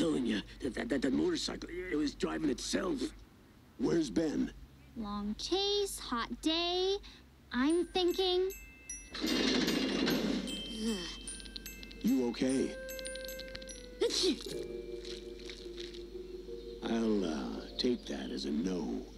telling you, that motorcycle, it was driving itself. Where's Ben? Long chase, hot day. I'm thinking... You okay? I'll take that as a no.